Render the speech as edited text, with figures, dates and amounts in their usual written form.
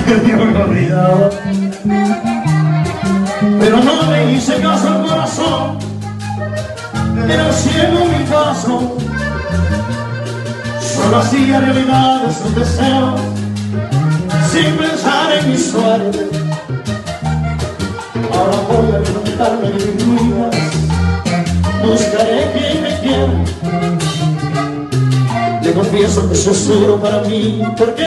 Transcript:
Yo me olvidaba, pero no le hice caso al corazón. Era ciego mi paso, solo hacía realidad de sus deseos, sin pensar en mi suerte. Ahora voy a levantarme de mis ruinas, buscaré quien me quiera. Le confieso que eso es duro para mí, porque